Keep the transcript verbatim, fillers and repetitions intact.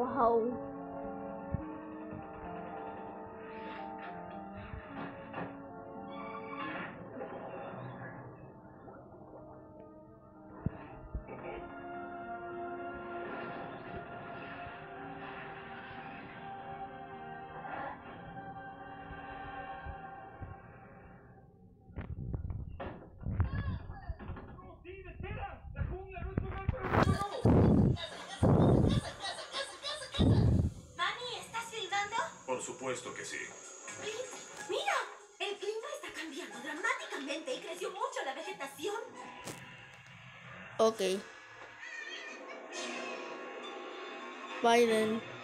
Wow. Manny, ¿estás filmando? Por supuesto que sí. ¡Mira! El clima está cambiando dramáticamente y creció mucho la vegetación. Ok. Biden.